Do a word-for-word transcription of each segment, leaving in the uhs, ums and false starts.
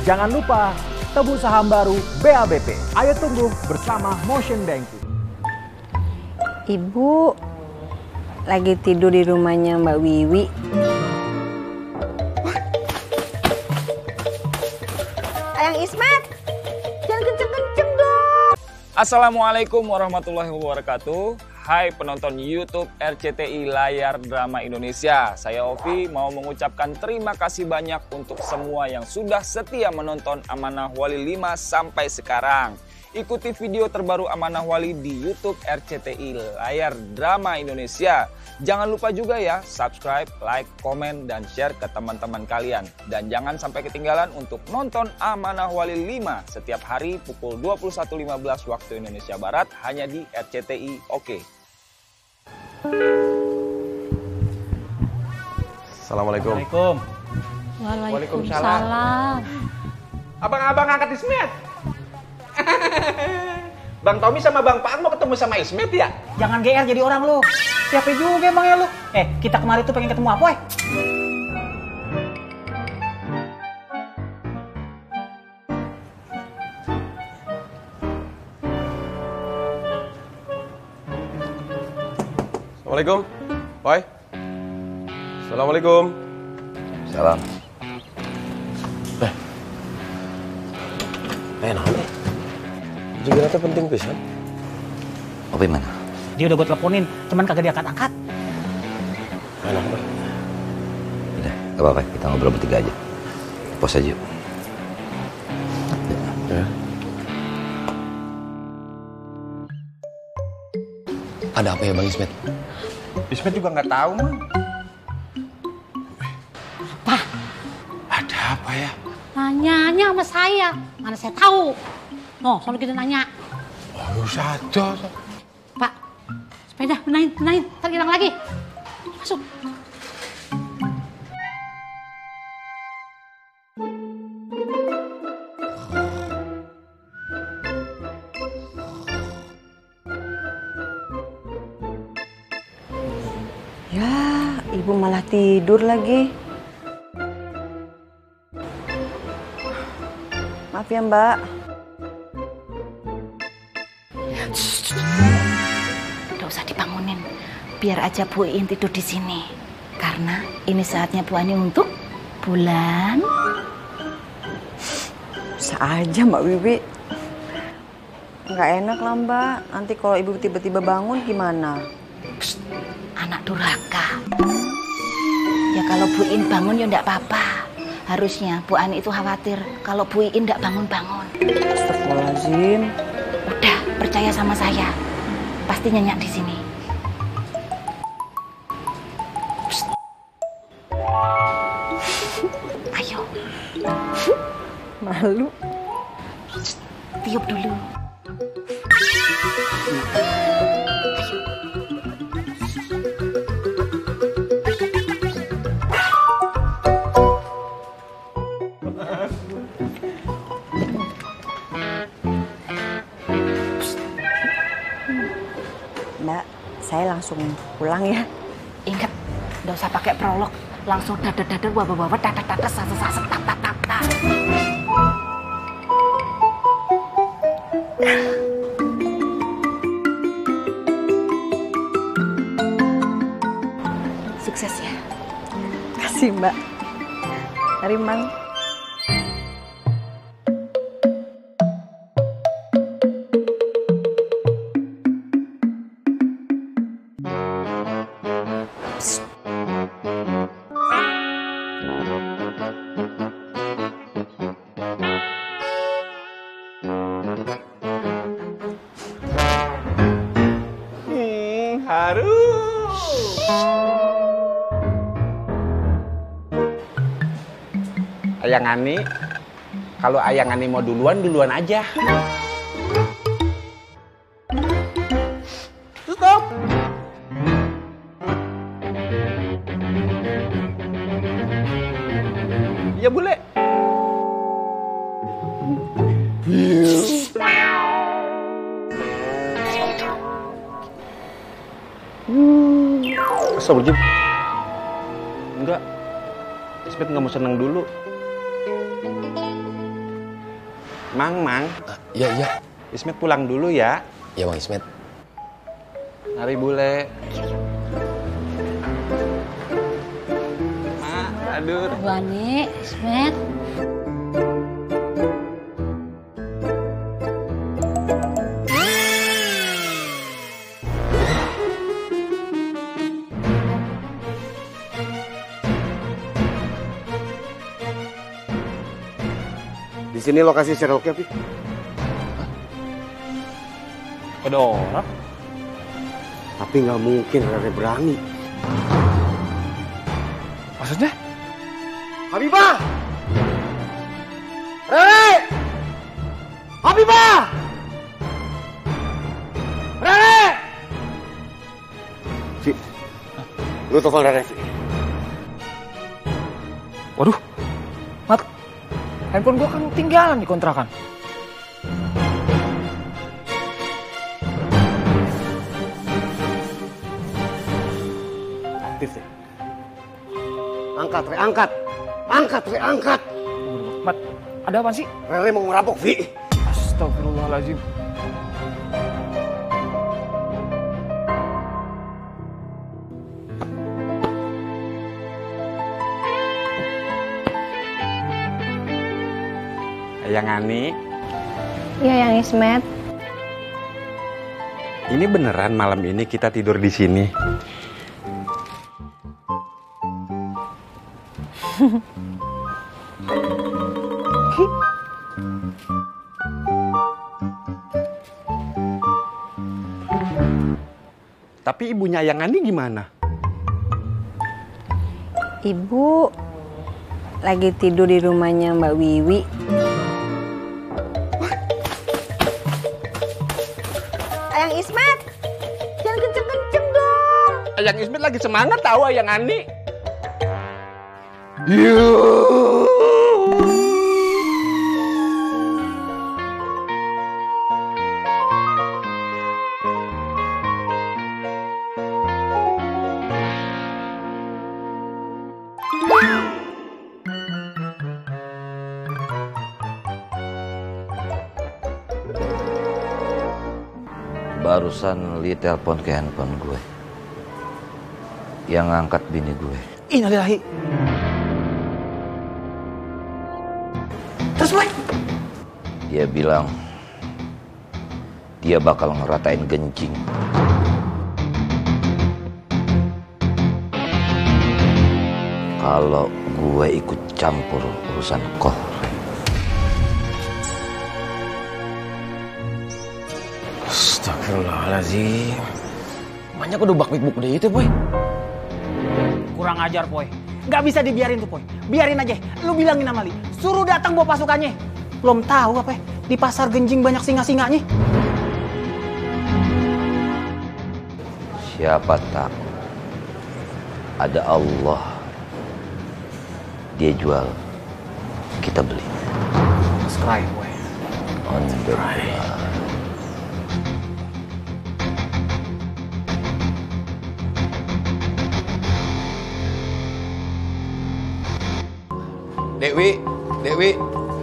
Jangan lupa tebus saham baru B A B P. Ayo tumbuh bersama Motion Banking. Ibu lagi tidur di rumahnya Mbak Wiwi. Ayang Ismet, jangan kenceng-kenceng dong. Assalamualaikum warahmatullahi wabarakatuh. Hai penonton YouTube R C T I Layar Drama Indonesia. Saya Ovi mau mengucapkan terima kasih banyak untuk semua yang sudah setia menonton Amanah Wali lima sampai sekarang. Ikuti video terbaru Amanah Wali di YouTube R C T I Layar Drama Indonesia. Jangan lupa juga ya subscribe, like, komen, dan share ke teman-teman kalian. Dan jangan sampai ketinggalan untuk nonton Amanah Wali lima setiap hari pukul dua puluh satu lima belas waktu Indonesia Barat hanya di R C T I. Oke. Assalamualaikum. Waalaikumsalam. Waalaikumsalam. Abang-abang angkat Ismet. Bang Tommy sama Bang Pak mau ketemu sama Ismet ya? Jangan G R jadi orang lu. Siapa juga emang ya lu? Eh, kita kemarin tuh pengen ketemu apa, eh? Assalamualaikum. Boy. Assalamualaikum. Salam. Eh. Eh, nah, nih. Juga nanti penting pisan. Opi mana? Dia udah gue teleponin, cuman kagak diangkat-angkat. Enak, Boy. Udah, gak apa-apa. Kita ngobrol bertiga aja. Pos aja yuk. Ya. Ada apa ya Bang Ismet? Ismet juga nggak tahu mah. Apa? Ada apa ya? Nanyanya sama saya, mana saya tahu. No, selalu kita nanya. Oh, satu. Pak, sepeda, benain, benain, ntar hilang lagi. Masuk. Ya, ibu malah tidur lagi. Maaf ya, Mbak. Gak usah dibangunin, biar aja Bu Iin tidur di sini. Karena ini saatnya Bu Ani untuk bulan. Bisa aja Mbak Wiwi. Nggak enak lah Mbak. Nanti kalau ibu tiba-tiba bangun gimana? Psst, anak durhaka. Ya kalau Bu Iin bangun ya enggak apa-apa. Harusnya Bu Ani itu khawatir kalau Bu Iin enggak bangun-bangun. Astagfirullahaladzim. Udah, percaya sama saya. Pasti nyenyak di sini. Psst. Ayo. Malu. Psst, tiup dulu. Mbak, saya langsung pulang ya. Ingat, nggak usah pakai prolog, langsung dadar-dadar, wabah-wabah, dadar-dadar, sasa-sasa, tak-tak-tak. Sukses ya. Kasih Mbak. Mari Mang. Hmm, harus. Ayang Ani, kalau Ayang Ani mau duluan, duluan aja. Stop. Iya, Bule. Astagfirullahaladzim. Enggak. Ismet nggak mau seneng dulu. Mang, Mang. Uh, iya, iya. Ismet pulang dulu ya. Ya, Bang Ismet. Mari bule. Mak, aduh. Wani, Ismet. Di sini lokasi Sherlocknya, Pi. Ada orang. Tapi nggak mungkin Rere berani. Maksudnya? Habibah! Rere! Habibah! Rere! Vi, lu telepon Rere, Vi. Waduh, Mat, handphone gua kan tinggalan di kontrakan. Aktif deh. Angkat, Re, angkat. Angkat, Re, angkat. Mat, ada apa sih? Rere mau ngerampok, Vi. Astagfirullahaladzim. Yang Ani. Iya, yang Ismet. Ini beneran malam ini kita tidur di sini. Tapi ibunya Yang Ani gimana? Ibu lagi tidur di rumahnya Mbak Wiwi. Ayang Ismet, jangan kenceng-kenceng dong. Ayang Ismet lagi semangat tahu Ayang Ani. Barusan Li telepon ke handphone gue. Yang ngangkat bini gue. Innalillahi. Terus, Boy? Dia bilang dia bakal ngeratain Genjing. Kalau gue ikut campur urusan Koh. Astagfirullahaladzim. Banyak udah bak-bik deh itu, Boy. Kurang ajar, Boy. Gak bisa dibiarin tuh, Boy. Biarin aja. Lu bilangin sama Li. Suruh datang bawa pasukannya. Belum tahu apa ya, di pasar Genjing banyak singa-singanya. Siapa tak ada Allah. Dia jual, kita beli. Subscribe, Boy. On the ground. Dewi, Dewi.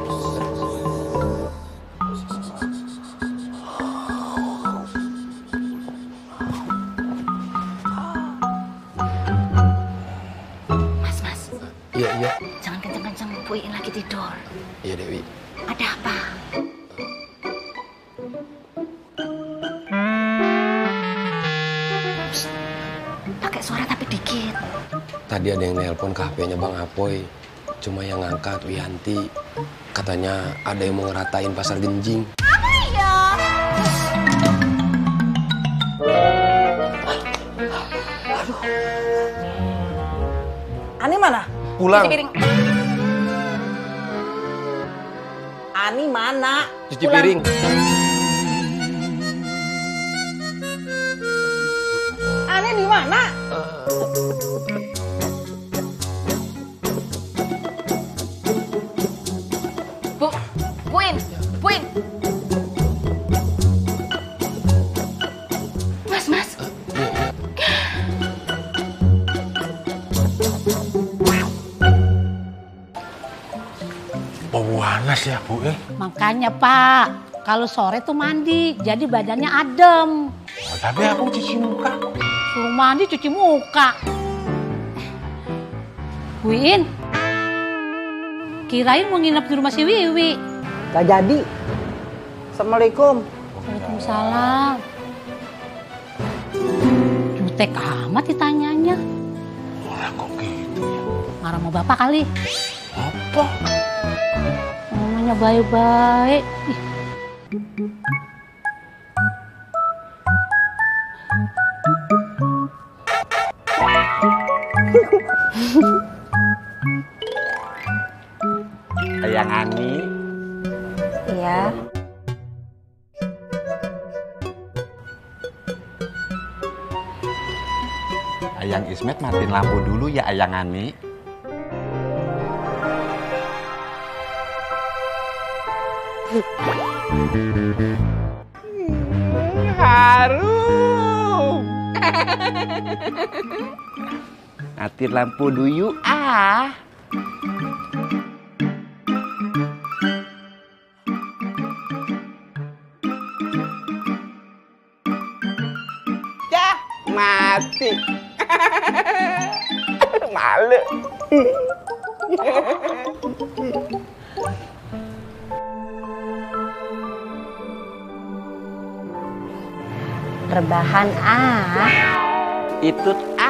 Mas, Mas. Iya, iya. Jangan kenceng-kenceng, Bu Iin lagi tidur. Iya, Dewi. Ada apa? Psst. Pakai suara tapi dikit. Tadi ada yang nelpon ke H P-nya Bang Apoy. Cuma yang ngangkat Wianti. Katanya ada yang mau ngeratain pasar Genjing. Apa ya? Aduh. Ani mana? Pulang. Cuci piring. Ani mana? Cuci piring. Ani di mana? Bu, Bu Iin, Bu Iin. Mas, Mas. Pewanas panas ya Bu eh. Makanya Pak, kalau sore tuh mandi, jadi badannya adem. Oh, tapi aku cuci muka. Suruh mandi cuci muka. Bu In, kirain mau nginep di rumah si Wiwi. Gak jadi. Assalamualaikum. Waalaikumsalam. Jutek amat ditanyanya. Wah kok gitu ya? Marah sama bapak kali. Apa? Namanya baik-baik. Ih. Ayang Ani. Iya. Ayang Ismet matiin lampu dulu ya Ayang Ani. Harum. Matiin lampu dulu ah. Mati. Malu. Rebahan ah. Itu ah.